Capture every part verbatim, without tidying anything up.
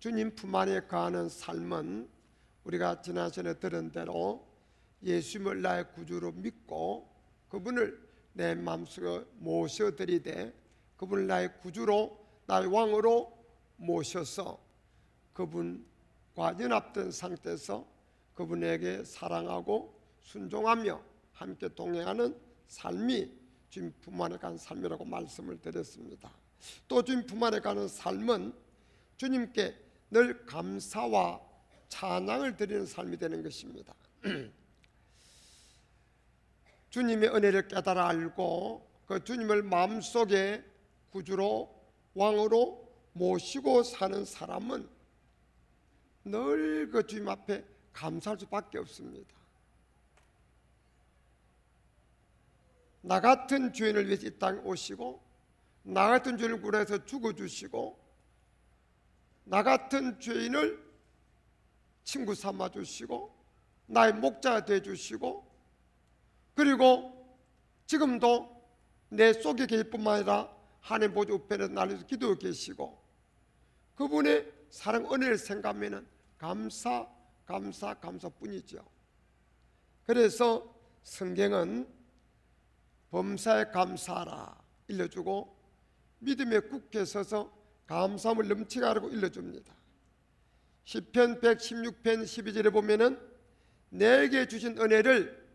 주님 품 안에 거하는 삶은 우리가 지난 시간에 들은 대로 예수님을 나의 구주로 믿고 그분을 내 마음속에 모셔드리되 그분을 나의 구주로 나의 왕으로 모셔서 그분과 연합된 상태에서 그분에게 사랑하고 순종하며 함께 동행하는 삶이 주님 품 안에 가는 삶이라고 말씀을 드렸습니다. 또 주님 품 안에 가는 삶은 주님께 늘 감사와 찬양을 드리는 삶이 되는 것입니다. 주님의 은혜를 깨달아 알고 그 주님을 마음속에 구주로 왕으로 모시고 사는 사람은 늘 그 주님 앞에 감사할 수밖에 없습니다. 나 같은 죄인을 위해서 이 땅에 오시고 나 같은 죄인을 구원해서 죽어주시고 나 같은 죄인을 친구 삼아주시고 나의 목자가 되어주시고 그리고 지금도 내 속에 계실 뿐만 아니라 하나님 보좌 우편에서 나를 위해서 기도하고 계시고 그분의 사랑 은혜를 생각하면 감사 감사 감사뿐이죠. 그래서 성경은 범사에 감사하라 일러주고 믿음에 굳게 서서 감사함을 넘치게 하라고 일러줍니다. 시편 백십육 편 십이 절에 보면은 내게 주신 은혜를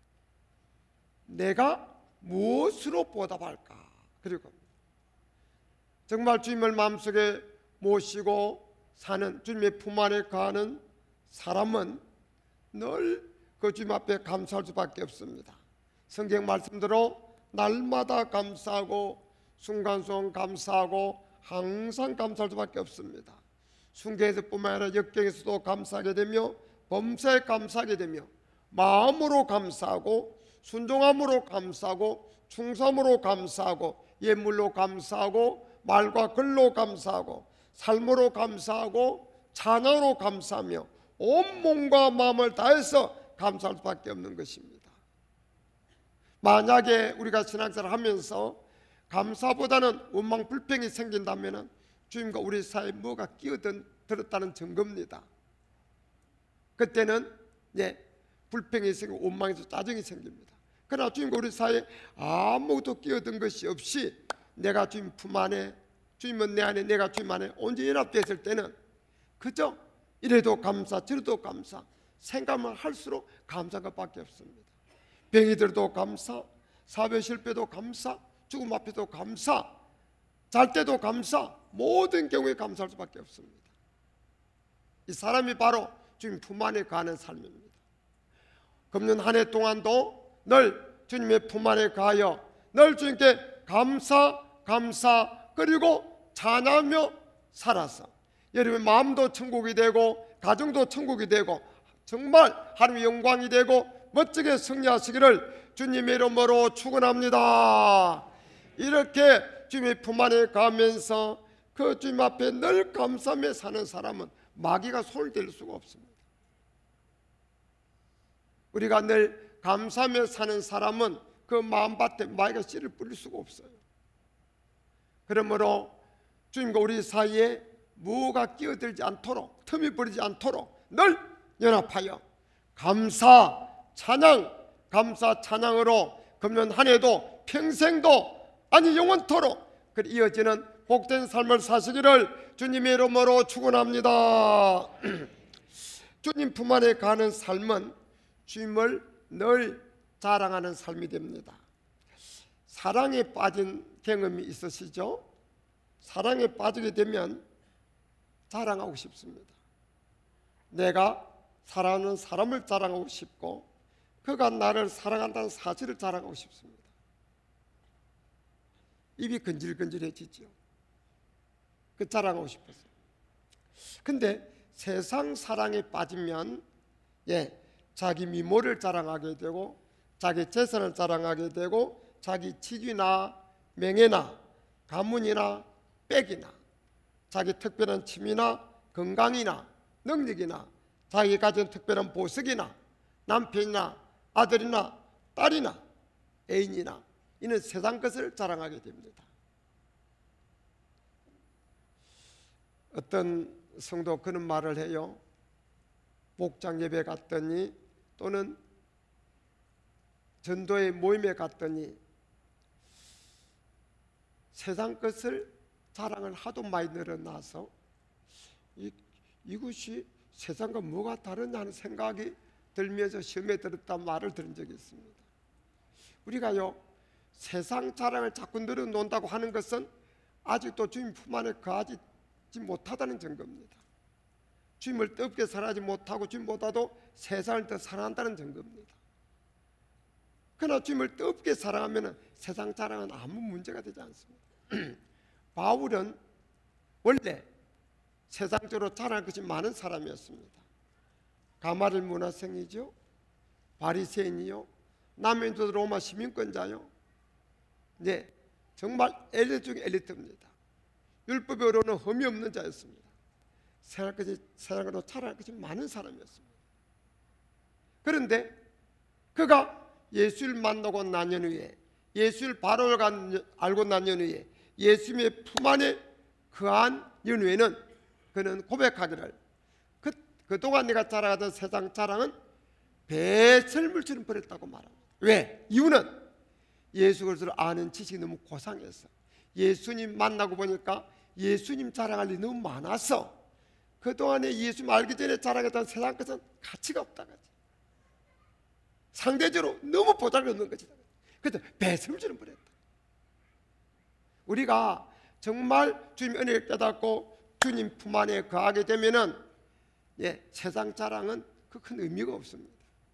내가 무엇으로 보답할까? 그리고 정말 주님을 마음속에 모시고 사는 주님의 품 안에 거하는 사람은 늘 그 주님 앞에 감사할 수밖에 없습니다. 성경 말씀대로 날마다 감사하고 순간순간 감사하고 항상 감사할 수밖에 없습니다. 순교에서뿐만 아니라 역경에서도 감사하게 되며 범사에 감사하게 되며 마음으로 감사하고 순종함으로 감사하고 충성함으로 감사하고 예물로 감사하고 말과 글로 감사하고 삶으로 감사하고 찬양으로 감사하며 온 몸과 마음을 다해서 감사할 수밖에 없는 것입니다. 만약에 우리가 신앙생활을 하면서 감사보다는 원망 불평이 생긴다면 주님과 우리 사이에 뭐가 끼어들었다는 증거입니다. 그때는 예, 불평이 생기고 원망이 짜증이 생깁니다. 그러나 주님과 우리 사이에 아무것도 끼어든 것이 없이 내가 주님 품 안에 주님은 내 안에 내가 주님 안에 온전히 연합되었을 때는 그저 이래도 감사 저래도 감사 생각만 할수록 감사한 것밖에 없습니다. 병이 들어도 감사, 사회 실패도 감사, 죽음 앞에도 감사, 잘 때도 감사, 모든 경우에 감사할 수밖에 없습니다. 이 사람이 바로 주님 품 안에 거하는 삶입니다. 금년 한 해 동안도 늘 주님의 품 안에 거하여 늘 주님께 감사, 감사 그리고 찬양하며 살아서 여러분의 마음도 천국이 되고 가정도 천국이 되고 정말 하나님의 영광이 되고 멋지게 승리하시기를 주님의 이름으로 축원합니다. 이렇게 주님의 품 안에 가면서 그 주님 앞에 늘 감사하며 사는 사람은 마귀가 손을 댈 수가 없습니다. 우리가 늘 감사하며 사는 사람은 그 마음밭에 마귀가 씨를 뿌릴 수가 없어요. 그러므로 주님과 우리 사이에 무엇가 끼어들지 않도록 틈이 버리지 않도록 늘 연합하여 감사 찬양 감사 찬양으로 금년 한 해도 평생도 아니 영원토록 그 이어지는 복된 삶을 사시기를 주님의 이름으로 축원합니다. 주님 품 안에 가는 삶은 주님을 늘 자랑하는 삶이 됩니다. 사랑에 빠진 경험이 있으시죠? 사랑에 빠지게 되면 자랑하고 싶습니다. 내가 사랑하는 사람을 자랑하고 싶고 그가 나를 사랑한다는 사실을 자랑하고 싶습니다. 입이 근질근질해지죠. 그 자랑하고 싶어서. 근데 세상 사랑에 빠지면 예, 자기 미모를 자랑하게 되고 자기 재산을 자랑하게 되고 자기 직위나 명예나 가문이나 빽이나 자기 특별한 취미나 건강이나 능력이나 자기 가진 특별한 보석이나 남편이나 아들이나 딸이나 애인이나 이는 세상 것을 자랑하게 됩니다. 어떤 성도 그런 말을 해요. 목장 예배 갔더니 또는 전도의 모임에 갔더니 세상 것을 자랑을 하도 많이 늘어나서 이, 이것이 세상과 뭐가 다르냐는 생각이 들면서 시험에 들었단 말을 들은 적이 있습니다. 우리가요 세상 자랑을 자꾸 늘어놓는다고 하는 것은 아직도 주님 품 안에 거하지 못하다는 증거입니다. 주님을 뜨겁게 사랑하지 못하고 주님보다도 세상을 더 사랑한다는 증거입니다. 그러나 주님을 뜨겁게 사랑하면 세상 자랑은 아무 문제가 되지 않습니다. 바울은 원래 세상적으로 자랑할 것이 많은 사람이었습니다. 가마릴 문화생이죠, 바리새인이요, 남인도 로마 시민권자요. 네, 정말 엘리트 중에 엘리트입니다. 율법으로는 흠이 없는 자였습니다. 생활 것이 세상으로 자랑할 것이 많은 사람이었습니다. 그런데 그가 예수를 만나고 난 년 후에, 예수를 바로 알고 난 년 후에, 예수님의 품 안에 거한 연후에는 그는 고백하기를 그, 그동안 내가 자랑하던 세상 자랑은 배설물처럼 버렸다고 말합니다. 왜? 이유는 예수 그리스도를 아는 지식이 너무 고상해서, 예수님 만나고 보니까 예수님 자랑할 일이 너무 많아서 그동안에 예수님 알기 전에 자랑했던 세상 것은 가치가 없다. 상대적으로 너무 보잘것없는 것이다. 그래서 배설물처럼 버렸다. 우리가 정말 주님 은혜를 깨닫고 주님 품 안에 거하게 되면은 예, 세상 자랑은 그 큰 의미가 없습니다.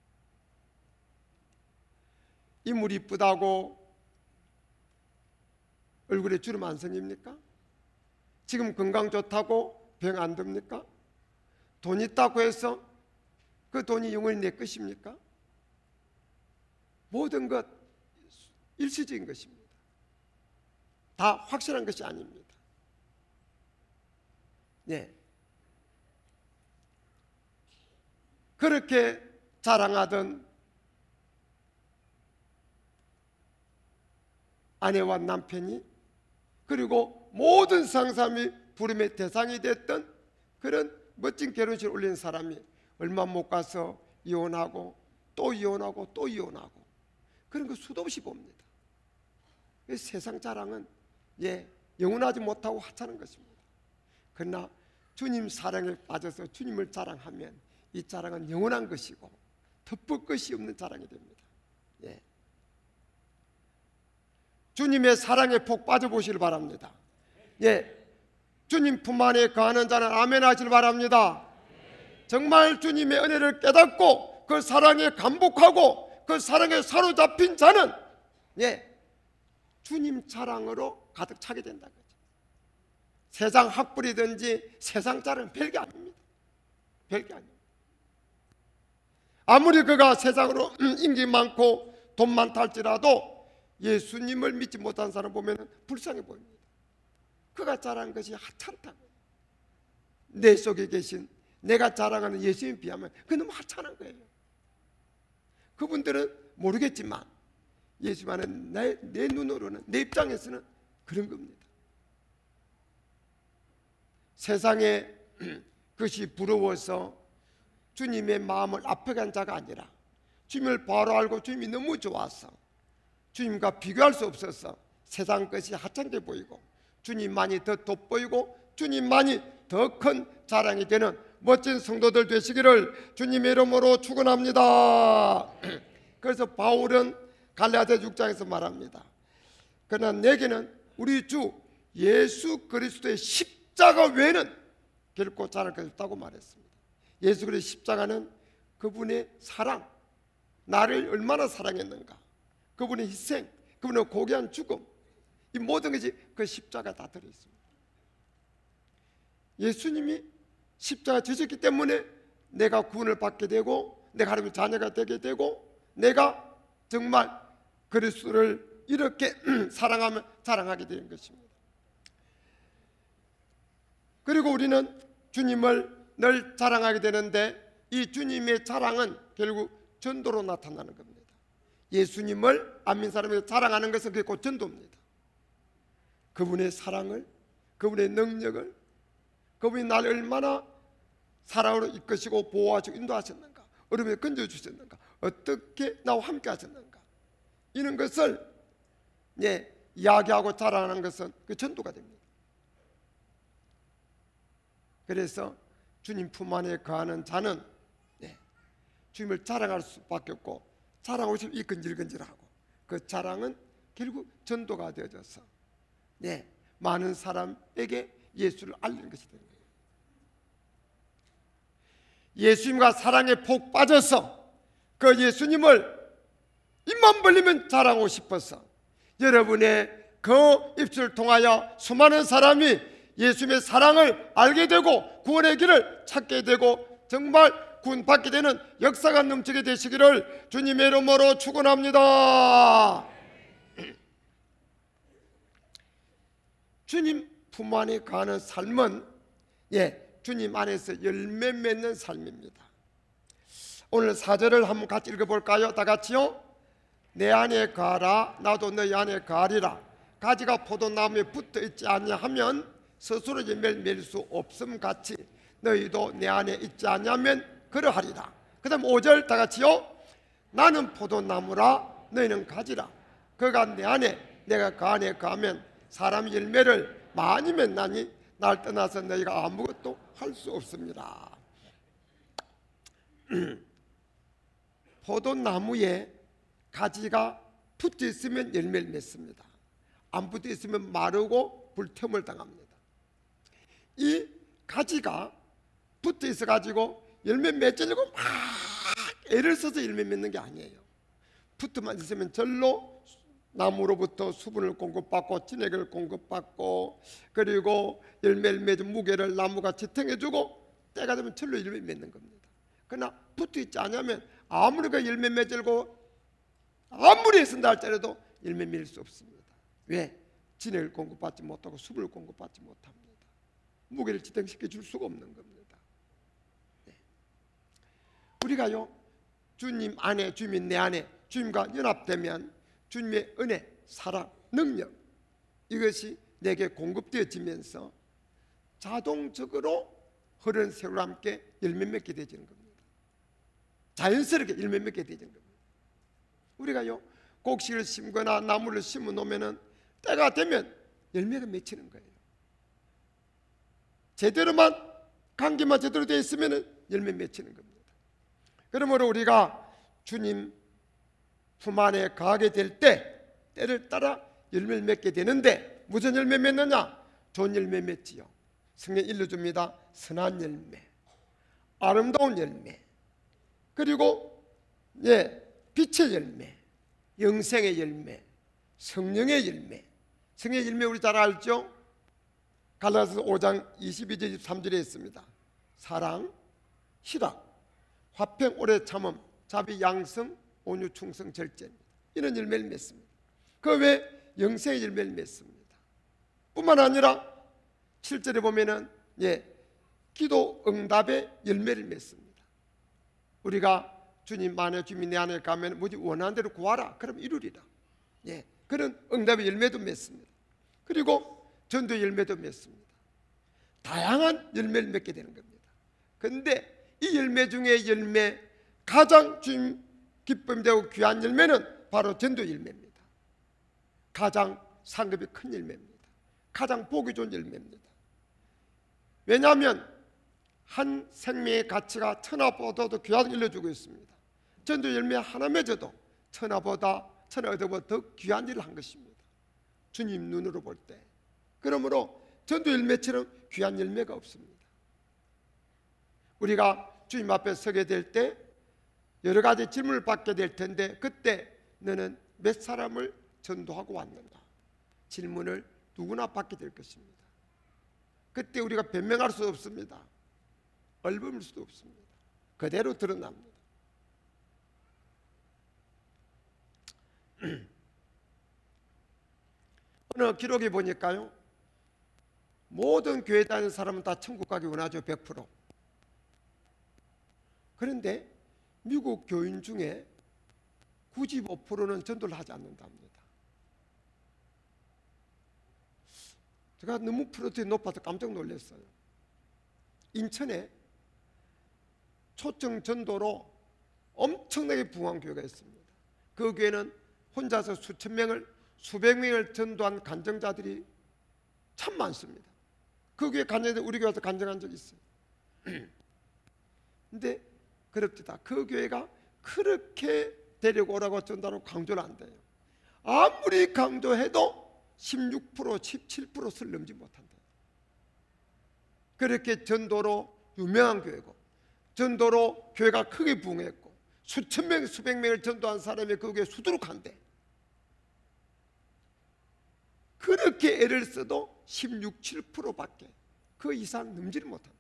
인물이 이쁘다고 얼굴에 주름 안 생깁니까? 지금 건강 좋다고 병 안 듭니까? 돈 있다고 해서 그 돈이 영원히 내 것입니까? 모든 것 일시적인 것입니다. 다 확실한 것이 아닙니다. 네. 그렇게 자랑하던 아내와 남편이, 그리고 모든 상사람이 부름의 대상이 됐던 그런 멋진 결혼식을 올린 사람이 얼마 못 가서 이혼하고 또 이혼하고 또 이혼하고 그런 거 수도 없이 봅니다. 세상 자랑은 예, 영원하지 못하고 하찮은 것입니다. 그러나 주님 사랑에 빠져서 주님을 자랑하면 이 자랑은 영원한 것이고 덮을 것이 없는 자랑이 됩니다. 예. 주님의 사랑에 폭 빠져보시길 바랍니다. 예, 주님 품 안에 거하는 자는 아멘 하시길 바랍니다. 정말 주님의 은혜를 깨닫고 그 사랑에 감복하고 그 사랑에 사로잡힌 자는 예, 주님 자랑으로 가득 차게 된다는 거죠. 세상 학벌이든지 세상 자랑은 별게 아닙니다. 별게 아닙니다. 아무리 그가 세상으로 인기 많고 돈 많다 할지라도 예수님을 믿지 못한 사람 보면 불쌍해 보입니다. 그가 자랑한 것이 하찮다고. 내 속에 계신 내가 자랑하는 예수님에 비하면 그게 너무 하찮은 거예요. 그분들은 모르겠지만 예수님은 내, 내 눈으로는, 내 입장에서는 그런 겁니다. 세상에 그것이 부러워서 주님의 마음을 아프게 자가 아니라 주님을 바로 알고 주님이 너무 좋아서 주님과 비교할 수 없어서 세상 것이 하찮게 보이고 주님만이 더 돋보이고 주님만이 더 큰 자랑이 되는 멋진 성도들 되시기를 주님의 이름으로 축원합니다. 그래서 바울은 갈라디아 육 장에서 말합니다. 그러나 내게는 우리 주 예수 그리스도의 십자가 외에는 결코 자랑할 것이 없다고 말했습니다. 예수 그리스도의 십자가는 그분의 사랑, 나를 얼마나 사랑했는가, 그분의 희생, 그분의 고귀한 죽음, 이 모든 것이 그 십자가에 다 들어있습니다. 예수님이 십자가 지셨기 때문에 내가 구원을 받게 되고 내가 하나님의 자녀가 되게 되고 내가 정말 그리스도를 이렇게 사랑하며 자랑하게 되는 것입니다. 그리고 우리는 주님을 늘 자랑하게 되는데 이 주님의 자랑은 결국 전도로 나타나는 겁니다. 예수님을 안 믿는 사람에게 자랑하는 것은 그게 곧 전도입니다. 그분의 사랑을, 그분의 능력을, 그분이 날 얼마나 사랑으로 이끄시고 보호하시고 인도하셨는가, 어려움에 건져주셨는가, 어떻게 나와 함께 하셨는가, 이런 것을 예, 이야기하고 자랑하는 것은 그 전도가 됩니다. 그래서 주님 품 안에 거하는 자는 예, 주님을 자랑할 수밖에 없고, 자랑하고 싶으면 이 근질근질하고, 그 자랑은 결국 전도가 되어져서 예, 많은 사람에게 예수를 알리는 것이 되는 거예요. 예수님과 사랑에 폭 빠져서 그 예수님을 입만 벌리면 자랑하고 싶어서 여러분의 그 입술을 통하여 수많은 사람이 예수님의 사랑을 알게 되고 구원의 길을 찾게 되고 정말 구원받게 되는 역사가 넘치게 되시기를 주님의 이름으로 축원합니다. 주님 품 안에 가는 삶은 예, 주님 안에서 열매 맺는 삶입니다. 오늘 사 절을 한번 같이 읽어볼까요? 다 같이요. 내 안에 가라 나도 너희 안에 가리라. 가지가 포도나무에 붙어있지 아니하면 스스로 열매를 맺을 수 없음 같이 너희도 내 안에 있지 아니하면 그러하리라. 그 다음 오 절 다 같이요. 나는 포도나무라 너희는 가지라. 그가 내 안에 내가 그 안에 가면 사람이 열매를 많이 맺나니 날 떠나서 너희가 아무것도 할 수 없습니다. 포도나무에 가지가 붙어 있으면 열매를 맺습니다. 안 붙어 있으면 마르고 불태움을 당합니다. 이 가지가 붙어 있어 가지고 열매 맺으려고 막 애를 써서 열매 맺는 게 아니에요. 붙어만 있으면 절로 나무로부터 수분을 공급받고 진액을 공급받고 그리고 열매를 맺은 무게를 나무가 지탱해주고 때가 되면 절로 열매 맺는 겁니다. 그러나 붙어있지 않으면 아무리 그 열매 맺으려고 아무리 애쓴다 할지라도 열매 맺을 수 없습니다. 왜? 진액을 공급받지 못하고 수분을 공급받지 못합니다. 무게를 지탱시켜 줄 수가 없는 겁니다. 네. 우리가요 주님 안에, 주님 내 안에 주님과 연합되면 주님의 은혜, 사랑, 능력 이것이 내게 공급되어지면서 자동적으로 흐르는 세월과 함께 열매 맺게 되지는 겁니다. 자연스럽게 열매 맺게 되지는 겁니다. 우리가요 곡식을 심거나 나무를 심어 놓으면 때가 되면 열매가 맺히는 거예요. 제대로만 관계만 제대로 되어 있으면 열매 맺히는 겁니다. 그러므로 우리가 주님 품 안에 가게 될 때 때를 따라 열매를 맺게 되는데 무슨 열매 맺느냐? 좋은 열매 맺지요. 성경 일러줍니다. 선한 열매, 아름다운 열매, 그리고 예, 빛의 열매, 영생의 열매, 성령의 열매. 성령의 열매 우리 잘 알죠? 갈라디아서 오 장 이십이 절 이십삼 절에 있습니다. 사랑, 희락, 화평, 오래 참음, 자비, 양성, 온유, 충성, 절제. 이런 열매를 맺습니다. 그 외에 영생의 열매를 맺습니다. 뿐만 아니라 칠 절에 보면은 예, 기도 응답의 열매를 맺습니다. 우리가 주님 안에 주님 내 안에 가면 뭐지 원하는 대로 구하라 그럼 이루리라. 예, 그런 응답의 열매도 맺습니다. 그리고 전도의 열매도 맺습니다. 다양한 열매를 맺게 되는 겁니다. 그런데 이 열매 중에 열매 가장 주님 기쁨이 되고 귀한 열매는 바로 전도 열매입니다. 가장 상급이 큰 열매입니다. 가장 보기 좋은 열매입니다. 왜냐하면 한 생명의 가치가 천하보다도 귀하다고 일러주고 있습니다. 전도 열매 하나 맺어도 천하보다 천하보다 더 귀한 일을 한 것입니다. 주님 눈으로 볼 때. 그러므로 전도 열매처럼 귀한 열매가 없습니다. 우리가 주님 앞에 서게 될 때 여러 가지 질문을 받게 될 텐데 그때 너는 몇 사람을 전도하고 왔는가? 질문을 누구나 받게 될 것입니다. 그때 우리가 변명할 수 없습니다. 얼버물 수도 없습니다. 그대로 드러납니다. 어느 기록에 보니까요 모든 교회 다니는 사람은 다 천국 가기 원하죠. 백 퍼센트. 그런데 미국 교인 중에 구십오 퍼센트는 전도를 하지 않는답니다. 제가 너무 프로틴이 높아서 깜짝 놀랐어요. 인천에 초청 전도로 엄청나게 부흥한 교회가 있습니다. 그 교회는 혼자서 수천 명을 수백 명을 전도한 간증자들이 참 많습니다. 그 교회 간증자들 우리 교회에서 간증한 적이 있어요. 근데 그럽디다. 그 교회가 그렇게 데리고 오라고 전도하고 강조를 안 돼요. 아무리 강조해도 십육 퍼센트, 십칠 퍼센트를 넘지 못한다. 그렇게 전도로 유명한 교회고, 전도로 교회가 크게 부흥했고, 수천 명, 수백 명을 전도한 사람이 그 교회에 수두룩한데, 그렇게 애를 써도 십육, 칠 퍼센트밖에 그 이상 넘지를 못한다.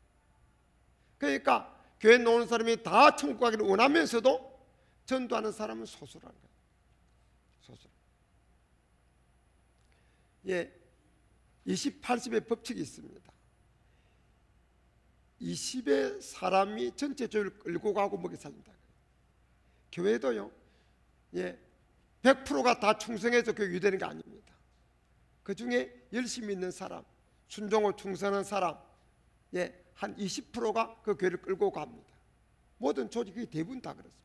그러니까 교회 나오는 사람이 다 천국 가기를 원하면서도 전도하는 사람은 소수라는 거예요. 소수. 예, 이십, 팔십의 법칙이 있습니다. 이십의 사람이 전체 교회를 끌고 가고 먹여 살린다. 교회도요, 예, 백 퍼센트가 다 충성해서 교회 유대되는 게 아닙니다. 그 중에 열심히 있는 사람, 순종하고 충성하는 사람, 예, 한 이십 퍼센트가 그 교회를 끌고 갑니다. 모든 조직이 대부분 다 그렇습니다.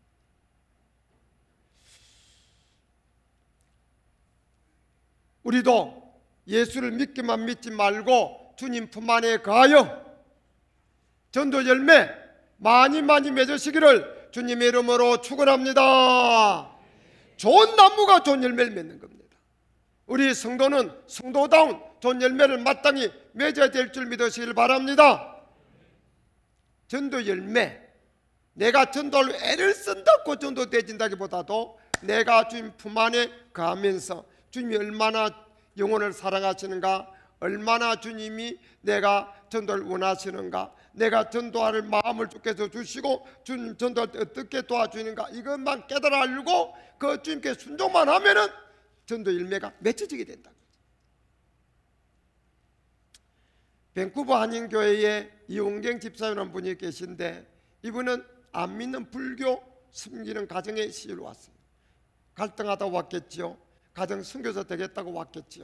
우리도 예수를 믿기만 믿지 말고 주님 품 안에 거하여 전도 열매 많이 많이 맺으시기를 주님의 이름으로 축원합니다. 좋은 나무가 좋은 열매를 맺는 겁니다. 우리 성도는 성도다운 좋은 열매를 마땅히 맺어야 될 줄 믿으시길 바랍니다. 전도 열매, 내가 전도할 애를 쓴다고 전도되진다기보다도 내가 주님 품 안에 거하면서 주님이 얼마나 영혼을 사랑하시는가, 얼마나 주님이 내가 전도를 원하시는가, 내가 전도할 마음을 주께서 주시고 주님 전도할 때 어떻게 도와주는가, 이것만 깨달아 알고 그 주님께 순종만 하면은 전도 열매가 맺혀지게 된다. 밴쿠버 한인교회에 이홍경 집사님이라는 분이 계신데, 이분은 안 믿는 불교 섬기는 가정에 시집을 왔어요. 갈등하다 왔겠지요. 가정 선교사 되겠다고 왔겠지요.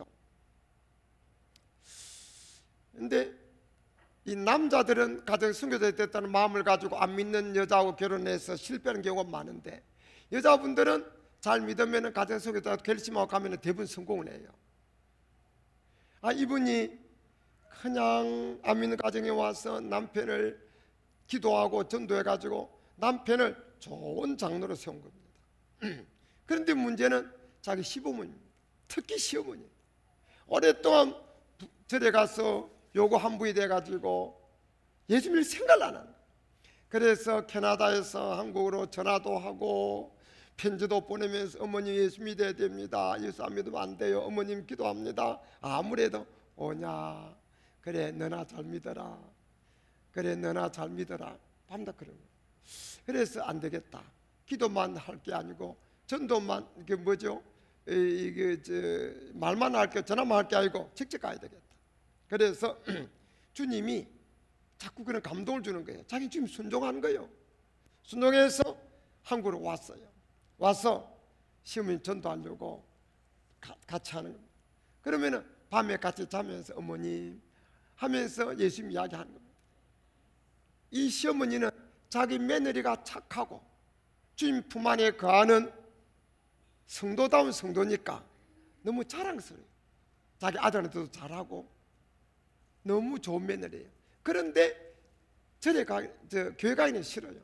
근데 이 남자들은 가정 선교사 됐다는 마음을 가지고 안 믿는 여자하고 결혼해서 실패하는 경우가 많은데, 여자분들은 잘 믿으면 가정 선교사 결심하고 가면 대부분 성공을 해요. 아, 이분이 그냥 안 믿는 가정에 와서 남편을 기도하고 전도해가지고 남편을 좋은 장로로 세운 겁니다. 그런데 문제는 자기 시부모입니다. 특히 시어머니. 오랫동안 절에 가서 요거 한 분이 돼가지고 예수님을 생각을 안 하는 거예요. 그래서 캐나다에서 한국으로 전화도 하고 편지도 보내면서 어머님 예수 믿어야 됩니다. 예수 안 믿으면 안 돼요. 어머님 기도합니다. 아무래도 오냐. 그래 너나 잘 믿어라. 그래 너나 잘 믿어라. 밤낮 그런 거예요. 그래서 안 되겠다. 기도만 할 게 아니고 전도만 이게 뭐죠? 이게 저 말만 할 게 전화만 할 게 아니고 직접 가야 되겠다. 그래서 주님이 자꾸 그런 감동을 주는 거예요. 자기 지금 순종하는 거예요. 순종해서 한국으로 왔어요. 와서 시어머니 전도하려고 가, 같이 하는 겁니다. 그러면은 밤에 같이 자면서 어머님 하면서 예수님 이야기하는 겁니다. 이 시어머니는 자기 며느리가 착하고 주님 품 안에 거하는 성도다운 성도니까 너무 자랑스러워요. 자기 아들한테도 잘하고 너무 좋은 며느리예요. 그런데 절에 가, 저, 교회 가기는 싫어요.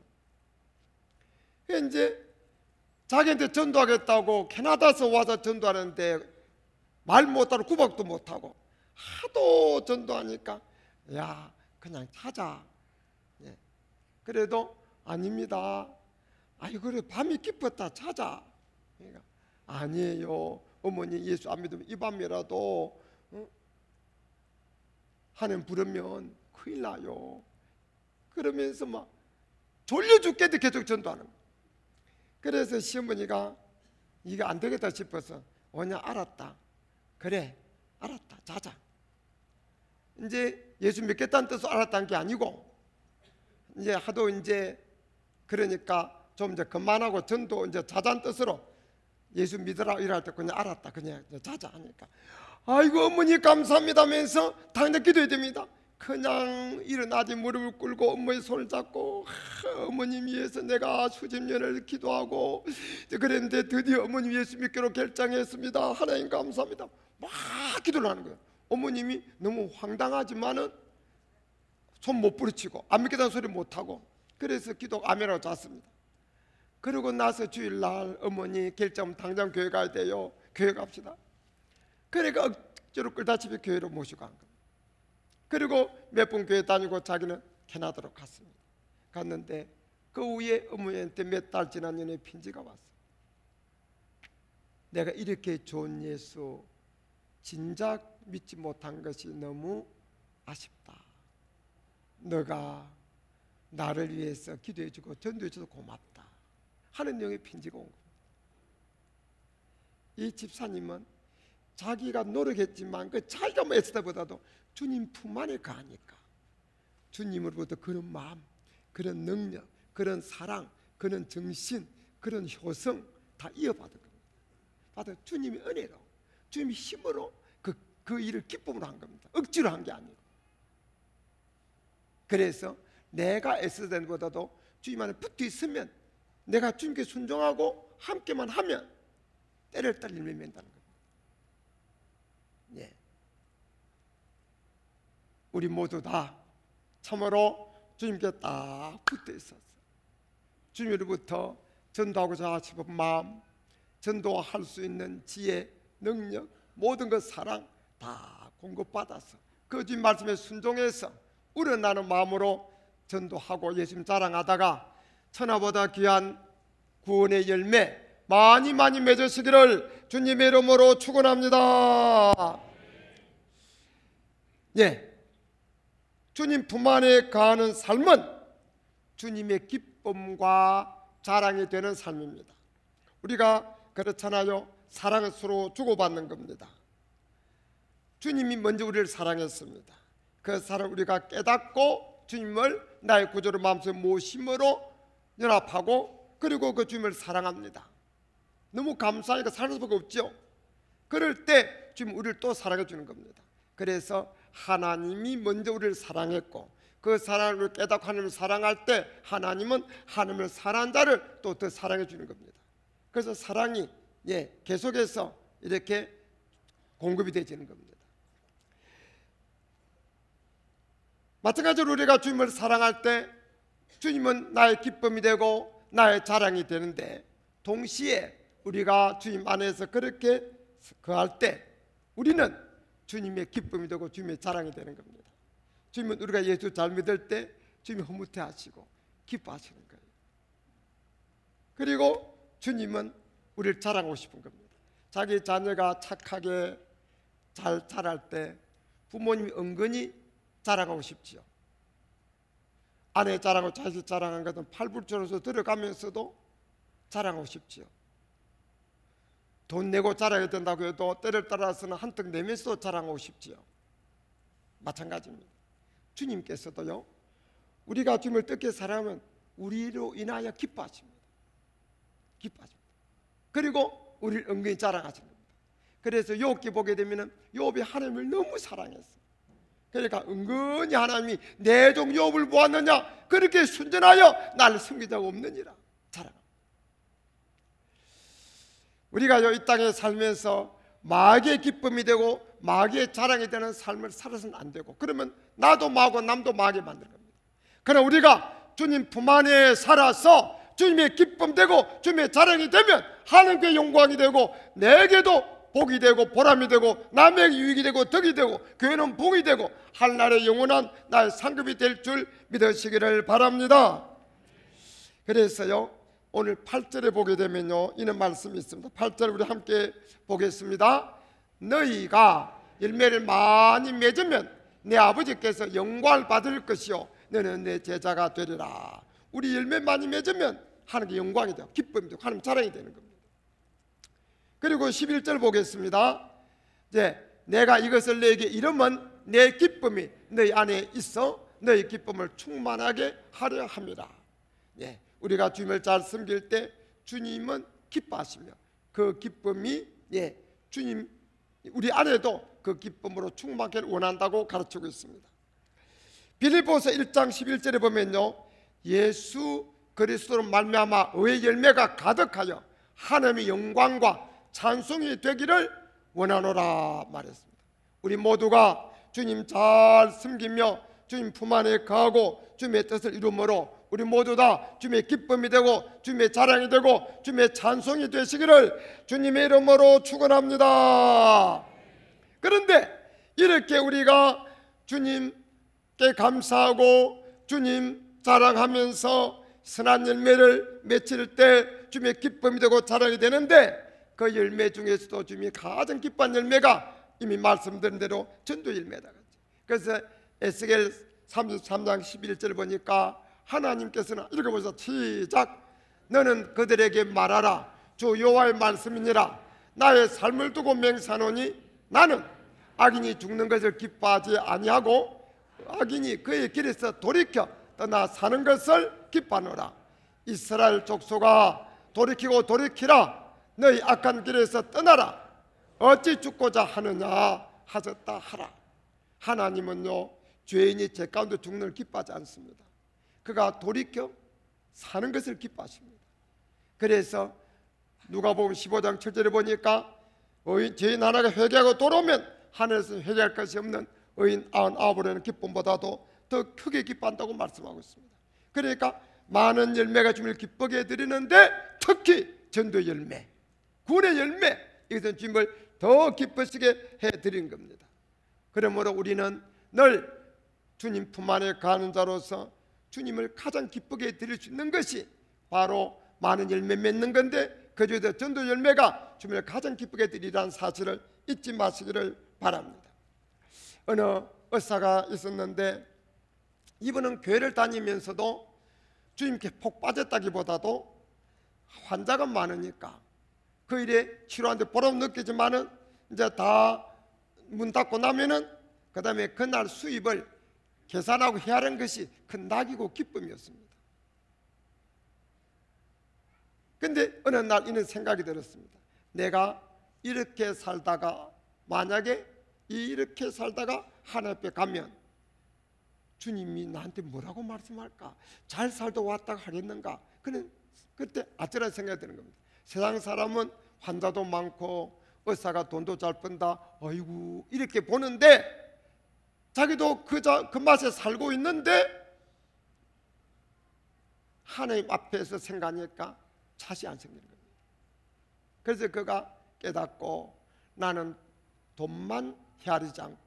이제 자기한테 전도하겠다고 캐나다에서 와서 전도하는데 말 못하고 구박도 못하고 하도 전도하니까 야 그냥 찾아. 예. 그래도 아닙니다. 아이 그래 밤이 깊었다 찾아. 그러니까 아니에요. 어머니 예수 안 믿으면 이 밤이라도 어? 하나님 부르면 큰일 나요. 그러면서 막 졸려 죽겠는데 계속 전도하는 거예요. 그래서 시어머니가 이게 안 되겠다 싶어서 오냐 알았다. 그래 알았다 자자. 이제 예수 믿겠다는 뜻으로 알았다는 게 아니고 이제 하도 이제 그러니까 좀 이제 그만하고 전도 이제 자자는 뜻으로 예수 믿으라 이럴 때 그냥 알았다 그냥 자자 하니까 아이고 어머니 감사합니다 하면서 당연히 기도해야 됩니다. 그냥 일어나지 무릎을 꿇고 어머니 손을 잡고 어머님 위해서 내가 수십 년을 기도하고 그랬는데 드디어 어머님 예수 믿기로 결정했습니다. 하나님 감사합니다. 막 기도를 하는 거예요. 어머님이 너무 황당하지만은 손 못 부르치고 안 믿겠다는 소리 못하고 그래서 기도 아멘하고 잤습니다. 그러고 나서 주일날 어머니 결정 당장 교회 가야 돼요. 교회 갑시다. 그러니까 억지로 끌다집에 교회로 모시고 간 겁니다. 그리고 몇 번 교회 다니고 자기는 캐나다로 갔습니다. 갔는데 그 후에 어머니한테 몇 달 지난 년에 편지가 왔어요. 내가 이렇게 좋은 예수 진작 믿지 못한 것이 너무 아쉽다. 너가 나를 위해서 기도해주고 전도해줘서 고맙다 하는 내용의 편지가 온 겁니다. 이 집사님은 자기가 노력했지만 그 자기가 뭐 애쓰다보다도 주님 품 안에 가니까 주님으로부터 그런 마음, 그런 능력, 그런 사랑, 그런 정신, 그런 효성 다 이어받은 겁니다. 받아 주님의 은혜로, 주님의 힘으로 그, 그 일을 기쁨으로 한 겁니다. 억지로 한 게 아니고. 그래서 내가 애쓰는 보다도 주님 안에 붙어 있으면 내가 주님께 순종하고 함께만 하면 때를 따라 일을 맨다는 겁니다. 예. 우리 모두 다 참으로 주님께 딱 붙어 있었어. 주님으로부터 전도하고자 싶은 마음, 전도할 수 있는 지혜, 능력, 모든 것 사랑 다 공급받아서 그 주님 말씀에 순종해서 우러나는 마음으로 전도하고 예수님 자랑하다가 천하보다 귀한 구원의 열매 많이 많이 맺으시기를 주님의 이름으로 축원합니다. 예. 주님 품 안에 가는 삶은 주님의 기쁨과 자랑이 되는 삶입니다. 우리가 그렇잖아요. 사랑은 서로 주고받는 겁니다. 주님이 먼저 우리를 사랑했습니다. 그 사랑 우리가 깨닫고 주님을 나의 구주로 마음속에 모심으로 연합하고 그리고 그 주님을 사랑합니다. 너무 감사하니까 사랑할 수밖에 없죠. 그럴 때 주님 우리를 또 사랑해 주는 겁니다. 그래서 하나님이 먼저 우리를 사랑했고 그 사랑을 깨닫고 하나님을 사랑할 때 하나님은 하나님을 사랑한 자를 또 더 사랑해 주는 겁니다. 그래서 사랑이 예, 계속해서 이렇게 공급이 되지는 겁니다. 마찬가지로 우리가 주님을 사랑할 때 주님은 나의 기쁨이 되고 나의 자랑이 되는데 동시에 우리가 주님 안에서 그렇게 거할 때 우리는 주님의 기쁨이 되고 주님의 자랑이 되는 겁니다. 주님은 우리가 예수 잘 믿을 때 주님이 흐뭇해 하시고 기뻐하시는 거예요. 그리고 주님은 우리를 자랑하고 싶은 겁니다. 자기 자녀가 착하게 잘 자랄 때 부모님이 은근히 자랑하고 싶지요. 아내 자랑하고 자식 자랑한 것은 팔불천에서 들어가면서도 자랑하고 싶지요. 돈 내고 자랑해야 된다고 해도 때를 따라서는 한턱 내면서도 자랑하고 싶지요. 마찬가지입니다. 주님께서도요 우리가 주님을 뜻게 사랑하면 우리로 인하여 기뻐하십니다. 기뻐하십니다. 그리고 우리를 은근히 자랑하시는 겁니다. 그래서 욥기 보게 되면 욥이 하나님을 너무 사랑했어요. 그러니까 은근히 하나님이 내 종 욥을 보았느냐 그렇게 순전하여 나를 섬기자가 없느니라 자랑합니다. 우리가 이 땅에 살면서 마귀의 기쁨이 되고 마귀의 자랑이 되는 삶을 살아서는 안 되고 그러면 나도 마고 남도 마귀 만드는 겁니다. 그러나 우리가 주님 품 안에 살아서 주님의 기쁨 되고 주님의 자랑이 되면 하나님께 영광이 되고 내게도 복이 되고 보람이 되고 남에게 유익이 되고 덕이 되고 교회는 복이 되고 한날의 영원한 나의 상급이 될 줄 믿으시기를 바랍니다. 그래서요 오늘 팔 절에 보게 되면요 이런 말씀이 있습니다. 팔 절 우리 함께 보겠습니다. 너희가 열매를 많이 맺으면 내 아버지께서 영광을 받을 것이요 너는 내 제자가 되리라. 우리 열매 많이 맺으면 하나님께 영광이 되고 기쁨이 되고 하나님 자랑이 되는 겁니다. 그리고 십일 절 보겠습니다. 이제 내가 이것을 너에게 이르면 내 기쁨이 너희 안에 있어 너희 기쁨을 충만하게 하려 합니다. 예, 우리가 주님을 잘 섬길 때 주님은 기뻐하시며 그 기쁨이 예, 주님 우리 안에도 그 기쁨으로 충만하게 원한다고 가르치고 있습니다. 빌립보서 일 장 십일 절에 보면요, 예수 그리스도로 말미암아 의의 열매가 가득하여 하나님의 영광과 찬송이 되기를 원하노라 말했습니다. 우리 모두가 주님 잘 섬기며 주님 품 안에 거하고 주님의 뜻을 이루므로 우리 모두 다 주님의 기쁨이 되고 주님의 자랑이 되고 주님의 찬송이 되시기를 주님의 이름으로 축원합니다. 그런데 이렇게 우리가 주님께 감사하고 주님 자랑하면서 선한 열매를 맺힐 때 주님의 기쁨이 되고 자랑이 되는데, 그 열매 중에서도 주님이 가장 기뻐한 열매가 이미 말씀드린 대로 전도 열매다. 그래서 에스겔 삼십삼 장 십일 절 보니까 하나님께서는 읽어보세요. 시작. 너는 그들에게 말하라. 주 여호와의 말씀이니라. 나의 삶을 두고 맹세하노니 나는 악인이 죽는 것을 기뻐하지 아니하고 악인이 그의 길에서 돌이켜 떠나 사는 것을 기뻐하노라. 이스라엘 족속아, 돌이키고 돌이키라. 너희 악한 길에서 떠나라. 어찌 죽고자 하느냐 하셨다 하라. 하나님은요, 죄인이 죄 가운데 죽는 걸 기뻐하지 않습니다. 그가 돌이켜 사는 것을 기뻐하십니다. 그래서 누가복음 십오 장 칠 절에 보니까 의인, 죄인 하나가 회개하고 돌아오면 하늘에서 회개할 것이 없는 의인 아흔아홉이라는 기쁨보다도 더 크게 기뻐한다고 말씀하고 있습니다. 그러니까 많은 열매가 주님을 기쁘게 해드리는데 특히 전도 열매, 구원의 열매, 이것은 주님을 더 기쁘시게 해드린 겁니다. 그러므로 우리는 늘 주님 품 안에 가는 자로서 주님을 가장 기쁘게 해드릴 수 있는 것이 바로 많은 열매 맺는 건데, 그 중에서 전도 열매가 주님을 가장 기쁘게 해드리라는 사실을 잊지 마시기를 바랍니다. 어느 의사가 있었는데 이분은 교회를 다니면서도 주님께 폭 빠졌다기보다도 환자가 많으니까 그 일에 치료하는데 보람 느끼지만은 이제 다 문 닫고 나면은 그 다음에 그날 수입을 계산하고 헤아리는 것이 큰 낙이고 기쁨이었습니다. 근데 어느 날 이런 생각이 들었습니다. 내가 이렇게 살다가 만약에 이렇게 살다가 하나님 앞에 가면 주님이 나한테 뭐라고 말씀할까? 잘 살다 왔다가 하겠는가? 그는 그때 아찔한 생각이 드는 겁니다. 세상 사람은 환자도 많고 의사가 돈도 잘 번다, 아이고 이렇게 보는데 자기도 그, 자, 그 맛에 살고 있는데 하나님 앞에서 생각하니까 차시 안 생기는 겁니다. 그래서 그가 깨닫고 나는 돈만 헤아리지 않고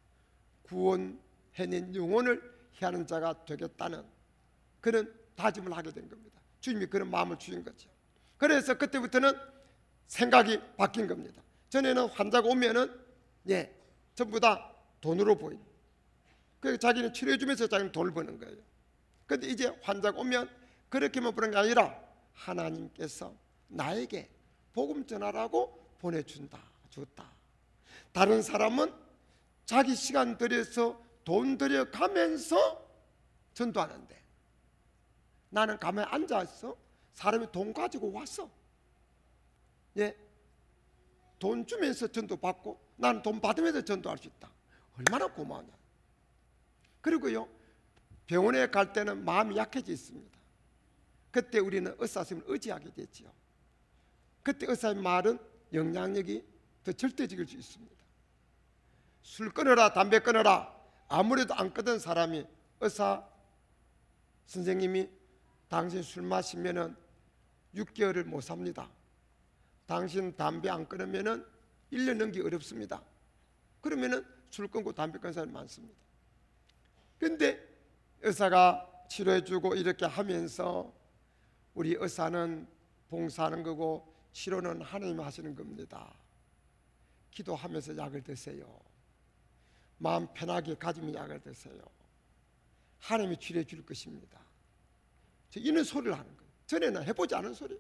구원해낸 영혼을 헤아리는 자가 되겠다는 그런 다짐을 하게 된 겁니다. 주님이 그런 마음을 주신 거죠. 그래서 그때부터는 생각이 바뀐 겁니다. 전에는 환자가 오면은 예, 전부 다 돈으로 보인. 그래서 자기는 치료해 주면서 자기는 돈을 버는 거예요. 그런데 이제 환자가 오면 그렇게만 보는 게 아니라 하나님께서 나에게 복음 전하라고 보내준다, 줬다. 다른 사람은 자기 시간 들여서 돈 들여가면서 전도하는데 나는 가만히 앉아있어. 사람이 돈 가지고 왔어. 예, 돈 주면서 전도받고 나는 돈 받으면서 전도할 수 있다. 얼마나 고마우냐. 그리고요, 병원에 갈 때는 마음이 약해져 있습니다. 그때 우리는 의사 선생님을 의지하게 되지요. 그때 의사의 말은 영향력이 더 절대적일 수 있습니다. 술 끊어라, 담배 끊어라, 아무래도 안 끊던 사람이 의사 선생님이 당신 술 마시면은 육 개월을 못 삽니다. 당신 담배 안 끊으면은 일 년 넘기 어렵습니다. 그러면은 술 끊고 담배 끊는 사람이 많습니다. 근데 의사가 치료해주고 이렇게 하면서 우리 의사는 봉사하는 거고 치료는 하나님 하시는 겁니다. 기도하면서 약을 드세요. 마음 편하게 가지면 약을 드세요. 하나님이 치료해 줄 것입니다. 이런 소리를 하는 거예요. 전에는 해보지 않은 소리.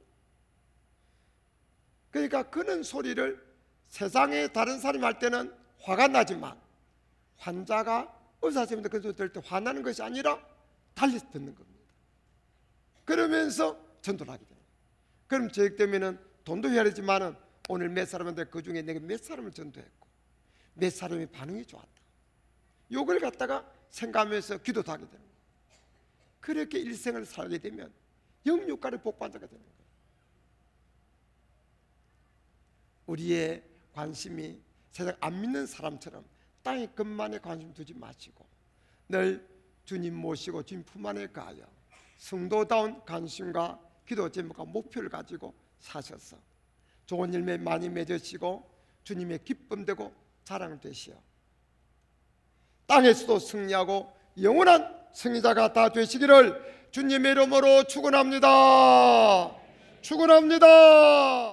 그러니까 그런 소리를 세상에 다른 사람이 할 때는 화가 나지만 환자가 의사 선생님한테 그 소리 들을 때 화나는 것이 아니라 달리 듣는 겁니다. 그러면서 전도를 하게 됩니다. 그럼 저 때문에는 돈도 헤아리지만은 오늘 몇 사람인데 그 중에 내가 몇 사람을 전도했고 몇 사람의 반응이 좋았다. 요걸 갖다가 생각하면서 기도도 하게 되는 거예요. 그렇게 일생을 살게 되면 영육간의 복받자가 되는 거예요. 우리의 관심이 세상 안 믿는 사람처럼 땅의 것만에 관심 두지 마시고 늘 주님 모시고 주님 품 안에 가요 성도다운 관심과 기도 제목과 목표를 가지고 사셔서 좋은 일에 많이 맺으시고 주님의 기쁨 되고 자랑 되시어 땅에서도 승리하고 영원한 승리자가 다 되시기를 주님의 이름으로 축원합니다. 축원합니다.